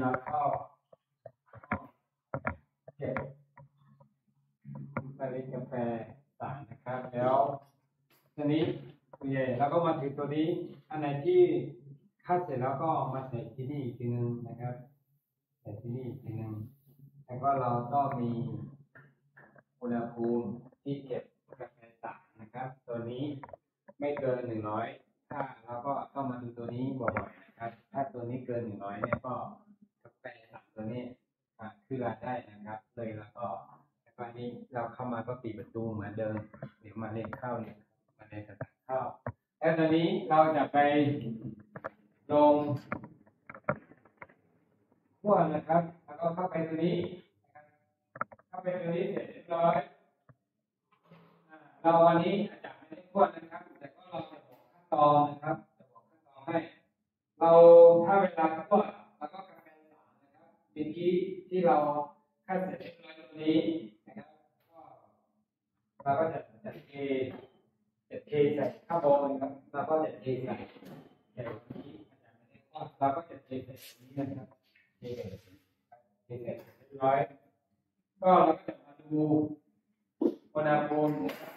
เราก็เก็บเมล็ดกาแฟต่างนะครับแล้วทีนี้เราก็มาถึงตัวนี้อันไหนที่คัดเสร็จแล้วก็มาใส่ที่นี่อีกทีนึงนะครับใส่ที่นี่อีกทีนึงแล้วก็เราต้องมีอุณหภูมิที่เก็บกาแฟต่างนะครับตัวนี้ไม่เกิน100ถ้าเราก็ต้องมาดูตัวนี้บ่อยๆนะครับถ้าตัวนี้เกิน100เนี่ยก็กาแฟต่างตัวนี้คือเราได้นะครับเลยแล้วก็วันนี้เราเข้ามาก็ปิดประตูเหมือนเดิมเดี๋ยวมาเล่นเข้าเนี่ยมาเล่นกันเข้าแล้วตอนนี้เราจะไปลงขั้วนะครับแล้วก็เข้าไปตัวนี้เข้าไปตัวนี้เสร็จเรียบร้อยเราวันนี้อาจารย์ไม่ได้ขั้วนะครับแต่ก็เราจะบอกขั้นตอนนะครับจะบอกขั้นตอนให้เราถ้าเวลาขั้วแล้วก็กาแฟสารนะครับเมื่อกี้ที่เราขั้นเสร็จเรียบร้อยตรงนี้นะครับก็เราก็จะเทใส่ข้าวโพดนะครับเราก็จะเทใส่แบบนี้เราก็จะเทใส่นี้นะครับเทใส่เรียบร้อยก็เราก็จะมาดูอุณหภูมิ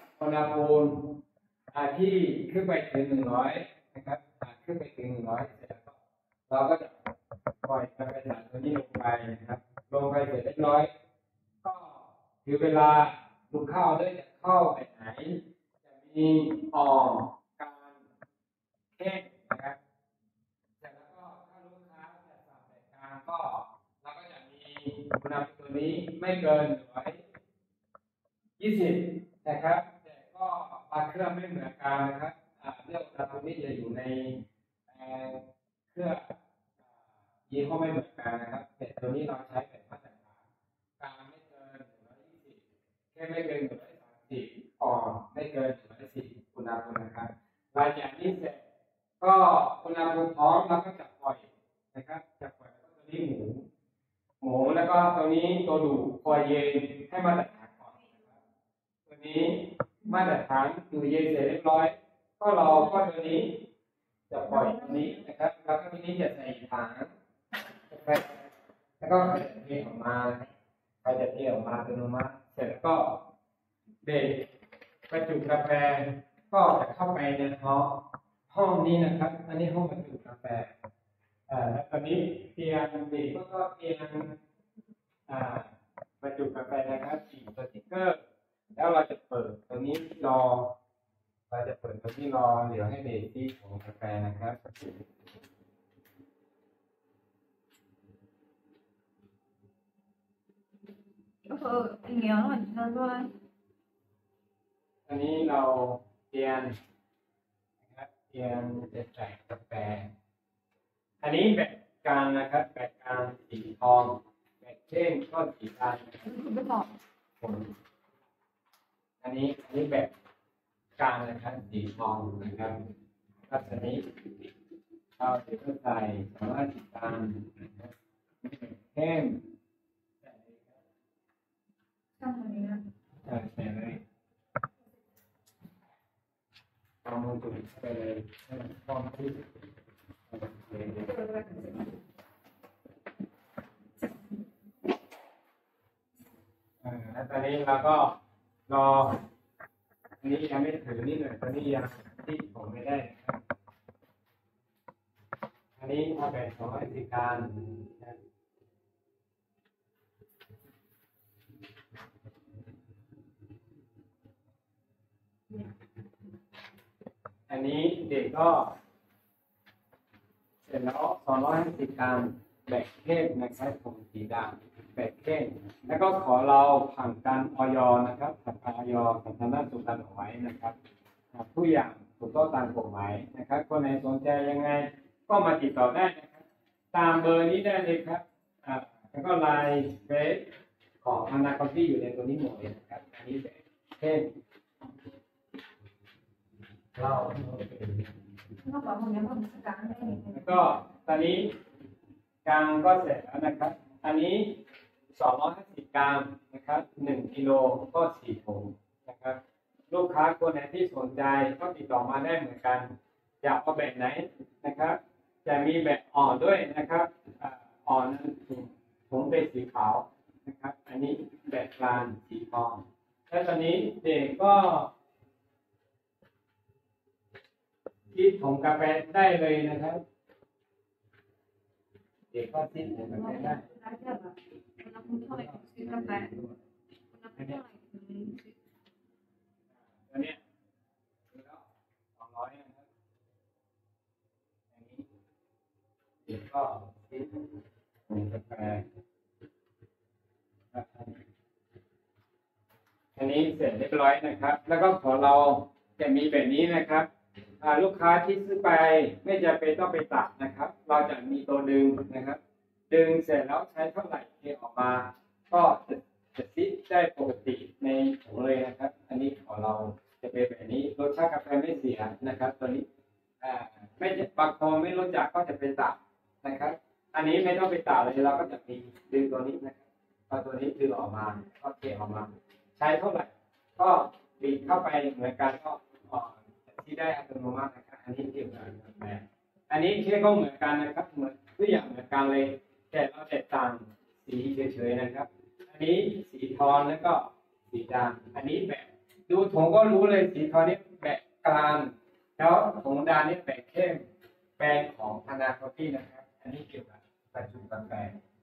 ที่ขึ้นไปถึง100นะครับขึ้นไปถึง100เสร็จแล้วเราก็จะปล่อยกาแฟสารตัวนี้ลงไปนะครับลงไปเสร็จเรียบร้อยก็ถือเวลาดูข้าวด้วยจะเข้าไปไหนจะมีอ่อนกลางเข้มนะครับเสร็จแล้วก็ถ้าลูกค้าจะสั่งแบบกลางก็เราก็จะมีอุณหภูมิตัวนี้ไม่เกิน120นะครับแต่ก็บางเครื่องไม่เหมือนกันนะครับเรื่องอุณหภูมินี้จะอยู่ในเครื่องยี่ห้อไม่เหมือนกันนะครับแต่ตัวนี้เราใช้แบบมาตรฐานกลางไม่เกิน120แค่ไม่เกิน130อ่อนไม่เกิน140อุณหภูมินะครับหลังจากนี้เสร็จก็อุณหภูมิพร้อมเราก็จะปล่อยนะครับจะปล่อยแล้วก็ตัวนี้หมูแล้วก็ตัวนี้ตัวดูปล่อยเย็นให้มาตรฐานก่อนนะครับตัวนี้มาตรฐานดูเย็นเสร็จเรียบร้อยก็เราก็ตัวนี้จะปล่อยตัวนี้นะครับแล้วก็ทีนี้จะใส่ถังแล้วก็เทออกมาจะเทออกมาอัตโนมัติเสร็จแล้วก็เด็กประจุกาแฟก็จะเข้าไปในห้องนี้นะครับอันนี้ห้องประจุกาแฟแล้วตอนนี้เตียงเด็กก็เตียงประจุกาแฟนะครับติดสติ๊กเกอร์แล้วเราจะเปิดตัวนี้รอเราจะเปิดตัวนี้รอเดี๋ยวให้เด็กที่ของกาแฟนะครับอย่างเงี้ยเหมือนกันด้วยอันนี้เราเตียนนะครับเตียนจะใส่กาแฟอันนี้แบบกลางนะครับแบบกลางสีทองแบบเข้มก็สีดำไม่บอกอันนี้แบบกลางนะครับสีทองนะครับก็อันนี้เราจะใส่สามารถสีดำนะครับเข้มช่างตัวนี้นะใส่เลยเอามือจุ่มไปเลยให้มันพร้อมที่แล้วตอนนี้เราก็รออันนี้ยังไม่ถือนี่หน่อยตอนนี้ยังที่ผมไม่ได้ครับอันนี้เอาแบบของราชการอันนี้เด็กก็เสร็จแล้ว250 กรัมแบบเข้มนะครับผมสีดำแบบเข้มแล้วก็ขอเราผ่านการอย.นะครับผ่านการอย.ของทางด้านสุขการเอาไว้นะครับทุกอย่างถูกต้องตามกฎหมายนะครับคนไหนสนใจยังไงก็มาติดต่อได้นะครับตามเบอร์นี้ได้เลยครับแล้วก็ไลน์เฟซของธนาคารที่อยู่ในตัวนี้หมดเลยนะครับอันนี้แบบเข้มเราแล้วก็ตอนนี้กลางก็เสร็จแล้วนะครับอันนี้250 กรัมนะครับ1 กิโลก็4 ถุงนะครับลูกค้าคนไหนที่สนใจก็ติดต่อมาได้เหมือนกันอยากเอาแบบไหนนะครับจะมีแบบอ่อนด้วยนะครับอ่อนเป็นสีขาวนะครับ อันนี้แบบกลางสีทองแล้วตอนนี้เด็กก็คิดผงกาแฟได้เลยนะครับ เด็กก็คิดผงกาแฟได้อุณหภูมิเท่าไหร่ถึงซื้อกาแฟอุณหภูมิเท่าไหร่ถึงซื้อตัวเนี้ยคือแล้ว200นะครับอันนี้เด็กก็คิดผงกาแฟอันนี้เสร็จเรียบร้อยนะครับ แล้วก็ของเราจะมีแบบนี้นะครับลูกค้าที่ซื้อไปไม่จำเป็นต้องไปตัดนะครับ เราจะมีตัวดึงนะครับ ดึงเสร็จแล้วใช้เท่าไหร่เทออกมา ก็จะซิดได้ปกติในถุงเลยนะครับ อันนี้ของเราจะเป็นแบบนี้รสชาติกาแฟไม่เสียนะครับ ตัวนี้ไม่บางคนไม่รู้จักก็จะไปตัดนะครับ อันนี้ไม่ต้องไปตัดเลยเราก็จะมีดึงตัวนี้นะครับพอตัวนี้ดึงออกมาก็เทออกมา ใช้เท่าไหร่ก็บีบเข้าไปเหมือนกันก็ที่ได้อัตโนมัตินะครับอันนี้เกี่ยวกับกาแฟอันนี้เค้กก็เหมือนกันนะครับเหมือนทุกอย่างเหมือนกันเลยแต่เราแตกต่างสีเฉยๆนะครับ อันนี้สีทองแล้วก็สีดำอันนี้แบบดูถุงก็รู้เลยสีทองนี่แบบกลางแล้วถุงดำนี่แบบเข้มแบรนด์ของธนาคารนะครับ อันนี้เกี่ยวกับประจุกาแฟ